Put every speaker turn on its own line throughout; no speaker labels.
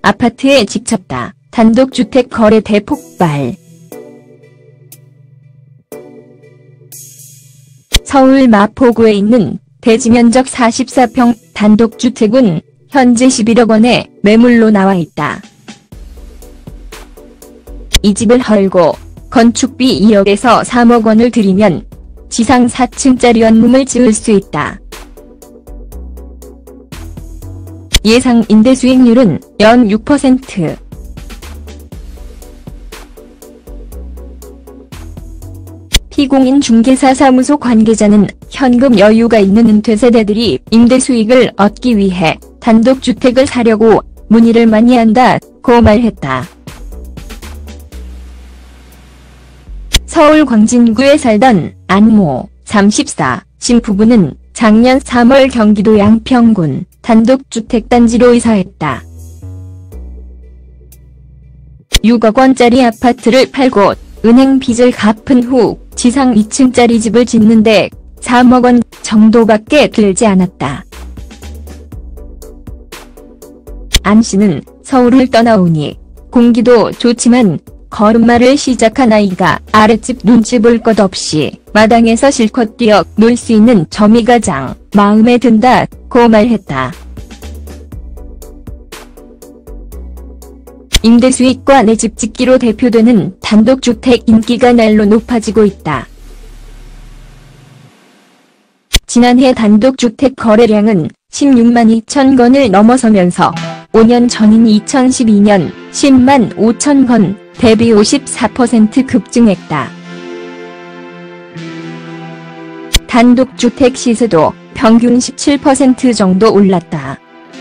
아파트에 직접다. 단독주택 거래 대폭발. 서울 마포구에 있는 대지면적 44평 단독주택은 현재 11억 원에 매물로 나와 있다. 이 집을 헐고 건축비 2억에서 3억 원을 들이면 지상 4층짜리 원룸을 지을 수 있다. 예상 임대 수익률은 연 6%. 피공인 중개사 사무소 관계자는 현금 여유가 있는 은퇴세대들이 임대 수익을 얻기 위해 단독주택을 사려고 문의를 많이 한다고 말했다. 서울 광진구에 살던 안모 34 신부부는 작년 3월 경기도 양평군 단독주택단지로 이사했다. 6억 원짜리 아파트를 팔고 은행 빚을 갚은 후 지상 2층짜리 집을 짓는데 3억 원 정도밖에 들지 않았다. 안 씨는 서울을 떠나오니 공기도 좋지만 걸음마를 시작한 아이가 아랫집 눈치 볼 것 없이 마당에서 실컷 뛰어 놀 수 있는 점이 가장 마음에 든다고 말했다. 임대 수익과 내 집 짓기로 대표되는 단독주택 인기가 날로 높아지고 있다. 지난해 단독주택 거래량은 16만 2천 건을 넘어서면서 5년 전인 2012년 10만 5천 건 대비 54% 급증했다. 단독주택 시세도 평균 17% 정도 올랐다.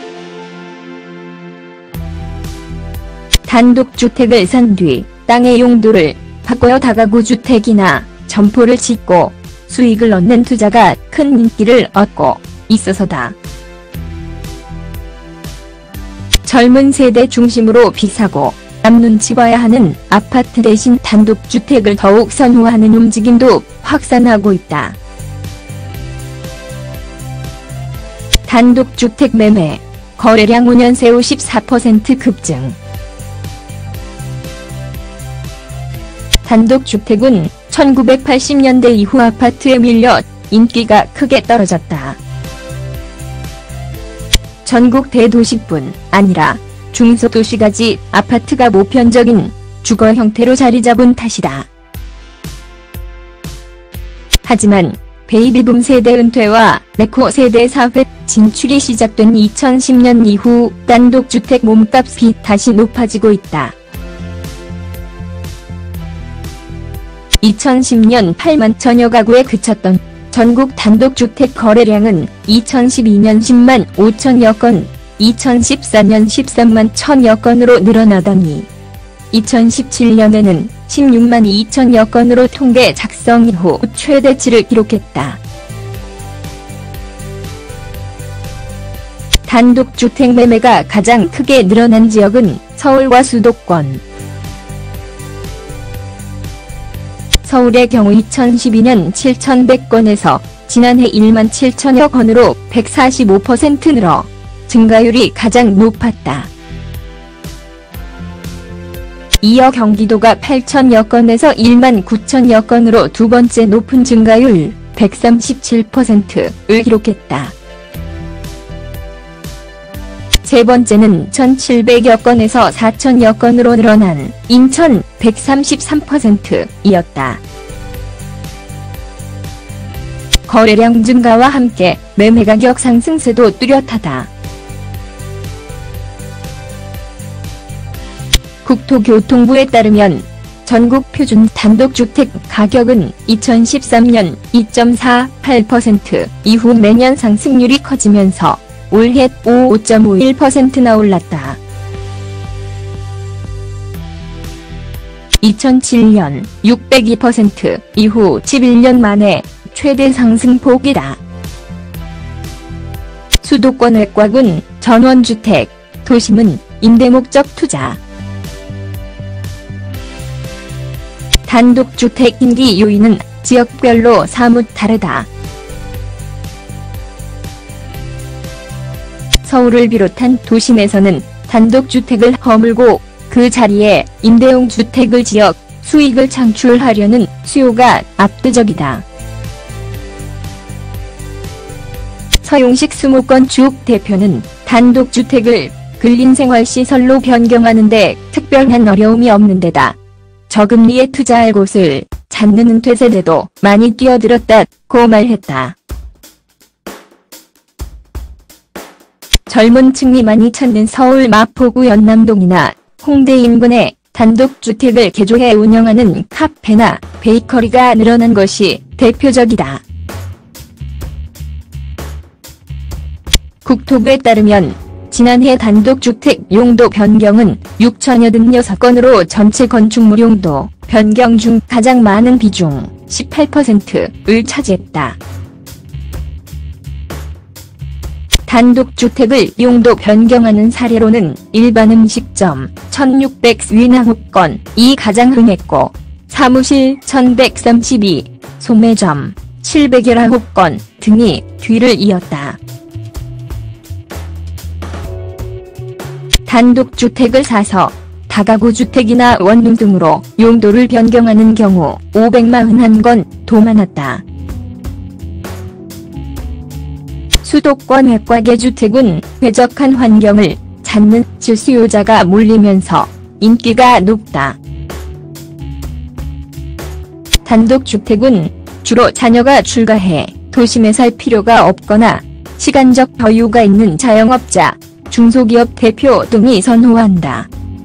단독주택을 산 뒤 땅의 용도를 바꿔 다가구 주택이나 점포를 짓고 수익을 얻는 투자가 큰 인기를 얻고 있어서다. 젊은 세대 중심으로 비싸고 남 눈치 봐야 하는 아파트 대신 단독주택을 더욱 선호하는 움직임도 확산하고 있다. 단독주택 매매 거래량 5년 새 54% 급증. 단독주택은 1980년대 이후 아파트에 밀려 인기가 크게 떨어졌다. 전국 대도시뿐 아니라 중소도시까지 아파트가 보편적인 주거 형태로 자리 잡은 탓이다. 하지만 베이비붐 세대 은퇴와 네코 세대 사회 진출이 시작된 2010년 이후 단독주택 몸값이 다시 높아지고 있다. 2010년 8만 천여 가구에 그쳤던 전국 단독주택 거래량은 2012년 10만 5천여 건, 2014년 13만 천여 건으로 늘어나더니 2017년에는 16만 2천여 건으로 통계 작성 이후 최대치를 기록했다. 단독주택 매매가 가장 크게 늘어난 지역은 서울과 수도권. 서울의 경우 2012년 7,100건에서 지난해 1만 7천여 건으로 145% 늘어 증가율이 가장 높았다. 이어 경기도가 8천여 건에서 1만 9천여 건으로 두 번째 높은 증가율 137%를 기록했다. 세 번째는 1,700여 건에서 4천여 건으로 늘어난 인천 133%였다. 거래량 증가와 함께 매매 가격 상승세도 뚜렷하다. 국토교통부에 따르면 전국 표준 단독주택 가격은 2013년 2.48% 이후 매년 상승률이 커지면서 올해 5.51%나 올랐다. 2007년 602% 이후 11년 만에 최대 상승폭이다. 수도권 외곽은 전원주택, 도심은 임대목적 투자. 단독주택 인기 요인은 지역별로 사뭇 다르다. 서울을 비롯한 도심에서는 단독주택을 허물고 그 자리에 임대용 주택을 지어 수익을 창출하려는 수요가 압도적이다. 서용식 수목건축 대표는 단독주택을 근린생활시설로 변경하는 데 특별한 어려움이 없는 데다 저금리에 투자할 곳을 찾는 은퇴세대도 많이 뛰어들었다고 말했다. 젊은 층이 많이 찾는 서울 마포구 연남동이나 홍대 인근에 단독주택을 개조해 운영하는 카페나 베이커리가 늘어난 것이 대표적이다. 국토부에 따르면 지난해 단독주택 용도 변경은 6,086건으로 전체 건축물 용도 변경 중 가장 많은 비중 18%를 차지했다. 단독주택을 용도 변경하는 사례로는 일반 음식점 1,659건이 가장 흔했고 사무실 1,132, 소매점 719건 등이 뒤를 이었다. 단독주택을 사서 다가구 주택이나 원룸 등으로 용도를 변경하는 경우 541건도 많았다. 수도권 외곽의 주택은 쾌적한 환경을 찾는 수요자가 몰리면서 인기가 높다. 단독주택은 주로 자녀가 출가해 도심에 살 필요가 없거나 시간적 여유가 있는 자영업자, 중소기업 대표 등이 선호한다.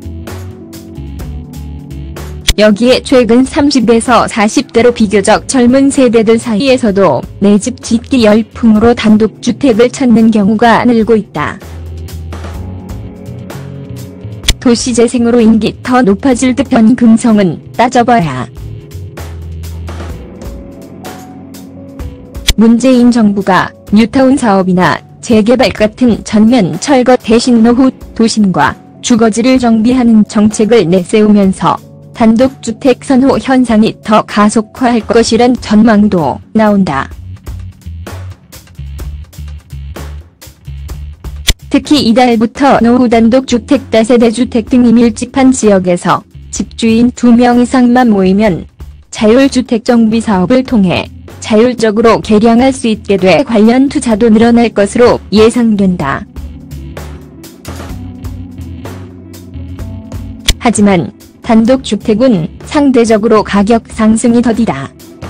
여기에 최근 30에서 40대로 비교적 젊은 세대들 사이에서도 내 집 짓기 열풍으로 단독주택을 찾는 경우가 늘고 있다. 도시재생으로 인기 더 높아질 듯한 금성은 따져봐야. 문재인 정부가 뉴타운 사업이나 재개발 같은 전면 철거 대신 노후 도심과 주거지를 정비하는 정책을 내세우면서 단독주택 선호 현상이 더 가속화할 것이란 전망도 나온다. 특히 이달부터 노후 단독주택 다세대주택 등이 밀집한 지역에서 집주인 2명 이상만 모이면 자율주택 정비 사업을 통해 자율적으로 개량할 수 있게 돼 관련 투자도 늘어날 것으로 예상된다. 하지만 단독주택은 상대적으로 가격 상승이 더디다.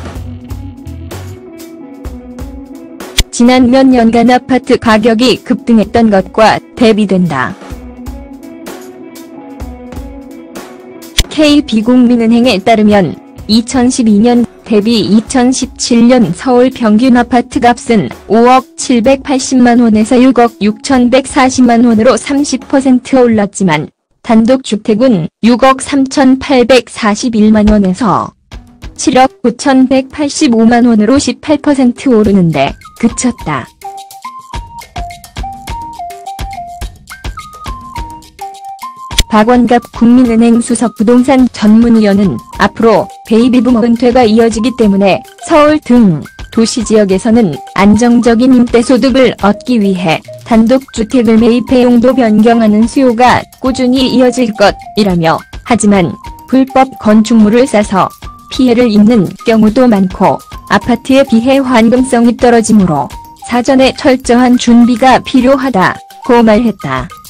지난 몇 년간 아파트 가격이 급등했던 것과 대비된다. KB국민은행에 따르면 2012년 대비 2017년 서울 평균 아파트 값은 5억 780만원에서 6억 6140만원으로 30% 올랐지만 단독주택은 6억 3841만원에서 7억 9185만원으로 18% 오르는데 그쳤다. 박원갑 국민은행 수석 부동산 전문위원은 앞으로 베이비부머 은퇴가 이어지기 때문에 서울 등 도시지역에서는 안정적인 임대소득을 얻기 위해 단독주택을 매입해 용도 변경하는 수요가 꾸준히 이어질 것이라며, 하지만 불법 건축물을 싸서 피해를 입는 경우도 많고 아파트에 비해 환금성이 떨어지므로 사전에 철저한 준비가 필요하다고 말했다.